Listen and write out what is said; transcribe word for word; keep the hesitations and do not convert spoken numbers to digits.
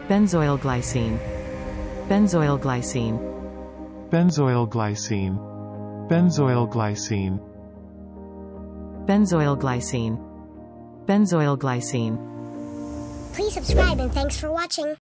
Benzoyl glycine. Benzoyl glycine. Benzoyl glycine. Benzoyl glycine. Benzoyl glycine. Benzoyl glycine. Please subscribe and thanks for watching.